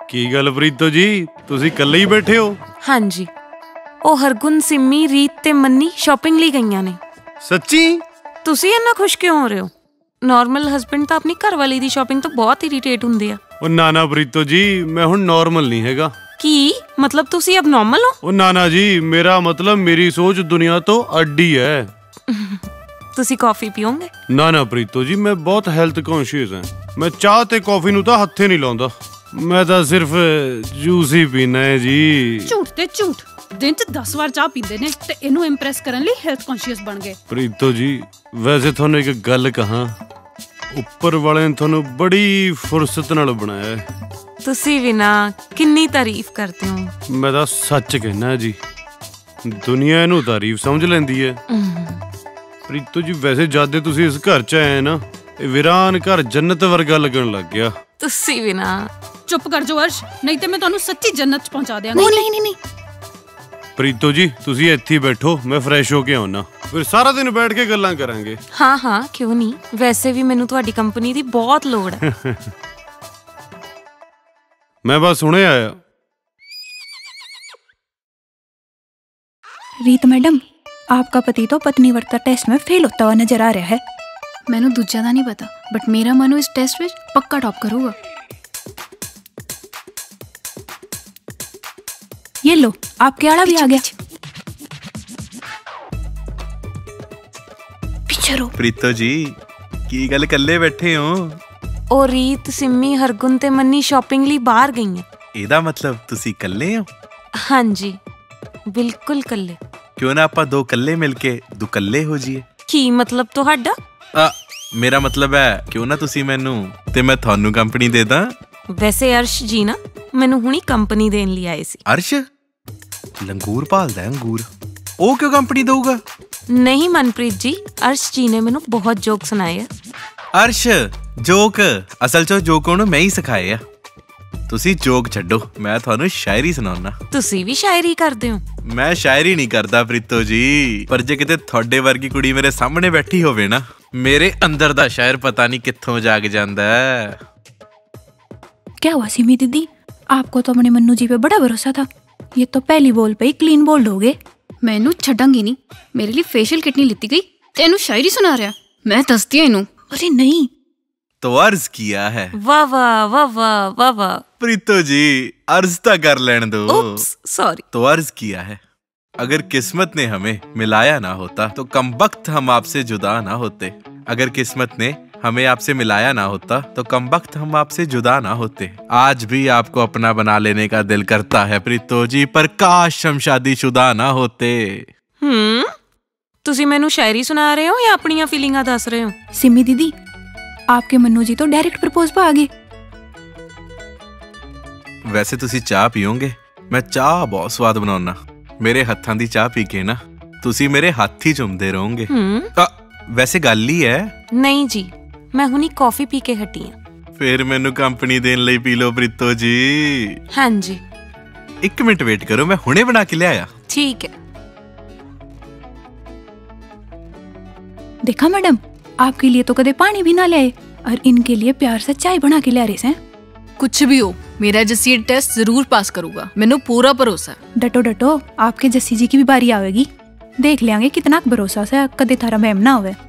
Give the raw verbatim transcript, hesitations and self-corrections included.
ਕੀ ਗੱਲ ਪ੍ਰੀਤੋ ਜੀ, ਤੁਸੀਂ ਇਕੱਲੇ ਹੀ ਬੈਠੇ ਹੋ? ਹਾਂਜੀ, ਉਹ ਹਰਗੁਣ, ਸਿੰਮੀ, ਰੀਤ ਤੇ ਮੰਨੀ ਸ਼ਾਪਿੰਗ ਲਈ ਗਈਆਂ ਨੇ। ਸੱਚੀ? ਤੁਸੀਂ ਇੰਨਾ ਖੁਸ਼ ਕਿਉਂ ਹੋ ਰਹੇ ਹੋ? ਨਾਰਮਲ ਹਸਬੈਂਡ ਤਾਂ ਆਪਣੀ ਘਰਵਾਲੀ ਦੀ ਸ਼ਾਪਿੰਗ ਤੋਂ ਬਹੁਤ ਇਰੀਟੇਟ ਹੁੰਦੇ ਆ। ਉਹ ਨਾ ਨਾ ਪ੍ਰੀਤੋ ਜੀ, ਮੈਂ ਹੁਣ ਨਾਰਮਲ ਨਹੀਂ ਹੈਗਾ। ਕੀ ਮਤਲਬ, ਤੁਸੀਂ ਅਬਨੋਰਮਲ ਹੋ? ਉਹ ਨਾ ਨਾ ਜੀ, ਮੇਰਾ ਮਤਲਬ ਮੇਰੀ ਸੋਚ ਦੁਨੀਆ ਤੋਂ ਅੱਡ ਹੀ ਹੈ। ਤੁਸੀਂ ਕਾਫੀ ਪੀਓਗੇ? ਨਾ ਨਾ ਪ੍ਰੀਤੋ ਜੀ, ਮੈਂ ਬਹੁਤ ਹੈਲਥ ਕੌਨਸ਼ੀਅਸ ਹਾਂ। ਮੈਂ ਚਾਹ ਤੇ ਕਾਫੀ ਨੂੰ ਤਾਂ ਹੱਥੇ ਨਹੀਂ ਲਾਉਂਦਾ। ਮੈਂ ਤਾਂ ਸਿਰਫ ਜੂਸ ਹੀ ਪੀਣਾ ਹੈ ਜੀ। ਝੂਠ ਤੇ ਝੂਠ, ਦਿਨ ਚ ਦਸ ਵਾਰ ਚਾਹ ਪੀਂਦੇ ਨੇ ਤੇ ਇਹਨੂੰ ਇੰਪ੍ਰੈਸ ਕਰਨ ਲਈ ਹੈਲਥ ਕੌਨਸ਼ੀਅਸ ਬਣ ਗਏ। ਪ੍ਰੀਤੋ ਜੀ, ਵੈਸੇ ਤੁਹਾਨੂੰ ਇੱਕ ਗੱਲ ਕਹਾਂ, ਉੱਪਰ ਵਾਲੇ ਨੇ ਤੁਹਾਨੂੰ ਬੜੀ ਫੁਰਸਤ ਨਾਲ ਬਣਾਇਆ ਹੈ। ਤੁਸੀਂ ਵੀ ਨਾ ਕਿੰਨੀ ਤਾਰੀਫ ਕਰਦੇ ਹੋ। ਮੈਂ ਤਾਂ ਸੱਚ ਕਹਿਣਾ ਜੀ, ਦੁਨੀਆ ਇਹਨੂੰ ਤਾਰੀਫ ਸਮਝ ਲੈਂਦੀ ਹੈ। ਪ੍ਰੀਤੋ ਜੀ, ਵੈਸੇ ਜਦ ਦੇ ਤੁਸੀਂ ਇਸ ਘਰ ਚ ਆਏ ਨਾ, ਇਹ ਵੀਰਾਨ ਘਰ ਜੰਨਤ ਵਰਗਾ ਲੱਗਣ ਲੱਗ ਗਿਆ। ਤੁਸੀਂ ਵੀ ਨਾ ਚੁੱਪ ਕਰ ਜਾਓ ਅਰਸ਼, ਨਹੀਂ ਤੇ ਮੈਂ ਤੁਹਾਨੂੰ ਸੱਚੀ ਜੰਨਤ ਚ ਪਹੁੰਚਾ ਦਿਆਂਗੀ। ਨਹੀਂ ਨਹੀਂ ਨਹੀਂ ਪ੍ਰੀਤੋ ਜੀ, ਤੁਸੀਂ ਇੱਥੇ ਹੀ ਬੈਠੋ, ਮੈਂ ਫਰੈਸ਼ ਹੋ ਕੇ ਆਉਣਾ, ਫਿਰ ਸਾਰਾ ਦਿਨ ਬੈਠ ਕੇ ਗੱਲਾਂ ਕਰਾਂਗੇ। ਹਾਂ ਹਾਂ, ਕਿਉਂ ਨਹੀਂ। ਵੈਸੇ ਵੀ ਮੈਨੂੰ ਤੁਹਾਡੀ ਕੰਪਨੀ ਦੀ ਬਹੁਤ ਲੋੜ ਹੈ। ਮੈਂ ਬਸ ਹੁਣੇ ਆਇਆ। रीत मैडम, आपका पति तो पत्नीव्रता टेस्ट में फेल होता हुआ नजर आ रहा है। मैंने दूजा का नहीं पता, बट मेरा मनु इस टेस्ट में पक्का टॉप करूंगा। ये लो, आपके आड़ा भी आ गया। पीछे रहो। प्रीतो जी, की गल कल्ले बैठे हो? ਉਹ ਰੀਤ, ਸਿੰਮੀ, ਹਰਗੁਣ ਤੇ ਮੰਨੀ ਸ਼ਾਪਿੰਗ ਲਈ ਬਾਹਰ ਗਈਆਂ। ਇਹਦਾ ਮਤਲਬ ਤੁਸੀਂ ਇਕੱਲੇ ਹੋ? ਹਾਂਜੀ, ਬਿਲਕੁਲ ਇਕੱਲੇ। ਕਿਉਂ ਨਾ ਆਪਾਂ ਦੋ ਇਕੱਲੇ ਮਿਲ ਕੇ ਦੁਕੱਲੇ ਹੋ ਜਾਈਏ। ਕੀ ਮਤਲਬ ਤੁਹਾਡਾ? ਆ ਮੇਰਾ ਮਤਲਬ ਹੈ, ਕਿਉਂ ਨਾ ਤੁਸੀਂ ਮੈਨੂੰ ਤੇ ਮੈਂ ਤੁਹਾਨੂੰ ਕੰਪਨੀ ਦੇ ਦਾਂ। ਵੈਸੇ ਅਰਸ਼ ਜੀ ਨਾ ਮੈਨੂੰ ਹੁਣੀ ਕੰਪਨੀ ਦੇਣ ਲਈ ਆਏ ਸੀ। ਅਰਸ਼ ਲੰਗੂਰ ਭਾਲਦਾ ਅੰਗੂਰ, ਉਹ ਕਿਉਂ ਕੰਪਨੀ ਦਊਗਾ? ਨਹੀਂ ਮਨਪ੍ਰੀਤ ਜੀ, ਅਰਸ਼ ਜੀ ਨੇ ਮੈਨੂੰ ਬਹੁਤ ਜੋਕ ਸੁਣਾਏ ਆ। ਅਰਸ਼ ਜੋਕ, ਅਸਲ ਚ ਜੋਕ ਉਹਨੂੰ ਮੈਂ ਹੀ ਸਿਖਾਏ ਆ। ਤੁਸੀਂ ਜੋਕ ਛੱਡੋ, ਮੈਂ ਤੁਹਾਨੂੰ ਸ਼ਾਇਰੀ ਸੁਣਾਉਣਾ। ਤੁਸੀਂ ਵੀ ਸ਼ਾਇਰੀ ਕਰਦੇ ਹੋ? ਮੈਂ ਸ਼ਾਇਰੀ ਨਹੀਂ ਕਰਦਾ ਪ੍ਰੀਤੋ ਜੀ, ਪਰ ਜੇ ਕਿਤੇ ਤੁਹਾਡੇ ਵਰਗੀ ਕੁੜੀ ਮੇਰੇ ਸਾਹਮਣੇ ਬੈਠੀ ਹੋਵੇ ਨਾ, ਮੇਰੇ ਅੰਦਰ ਦਾ ਸ਼ਾਇਰ ਪਤਾ ਨਹੀਂ ਕਿੱਥੋਂ ਜਾਗ ਜਾਂਦਾ ਹੈ। क्या हुआ सिमी दीदी, आपको तो अपने मन्नू जी पे बड़ा भरोसा था, ये तो पहली बॉल पे ही क्लीन बोल्ड हो गए। मैं इनू छड्डांगी नहीं, मेरे लिए फेशियल किट नहीं लिती गई ते इनू शायरी सुना रहा। मैं दसदी इनू। अरे नहीं, तो अर्ज किया है। वाह वाह वाह वाह वाह वाह। प्रीतो जी, अर्ज तो कर लेने दो। Oops, sorry. तो अर्ज किया है, अगर किस्मत ने हमें मिलाया ना होता तो कमबख्त हम आपसे जुदा ना होते। अगर किस्मत ने हमें आपसे मिलाया ना होता तो कमबख्त हम आपसे जुदा ना होते। आज भी आपको अपना बना लेने का दिल करता है प्रीतो जी, पर काश हम शादीशुदा ना होते। हम्म, तुसी मैनू शायरी सुना रहे हो या अपनी फीलिंगां दस रहे हो? सिमी दीदी, आपके मन्नू जी तो डायरेक्ट प्रपोज पे आ गए। वैसे तुसी चाह पियोगे? मैं चाह बहुत स्वाद बनाउना। मेरे हत्थां दी चाह पी के ना तुसी मेरे हाथ ही चुमदे रहोगे। आ, वैसे गल ही है। नहीं जी, मैं हुनी कॉफी पी के हटी हां। फिर मैनू कंपनी देन लई पी लो प्रीतो जी। हाँ जी। एक मिनट वेट करो, मैं हुणे बना के लियाया। ठीक है। देखा मैडम, आपके लिए तो कदे पानी भी ना ले आए और इनके लिए प्यार से चाय बना के ले आ रहे हैं। कुछ भी हो, मेरा जस्सी टेस्ट जरूर पास करूंगा, मैनू पूरा भरोसा है। डटो डटो, आपके जस्सी जी की भी बारी आवेगी, देख लेंगे कितना भरोसा से कदे थारा मैम ना होवे।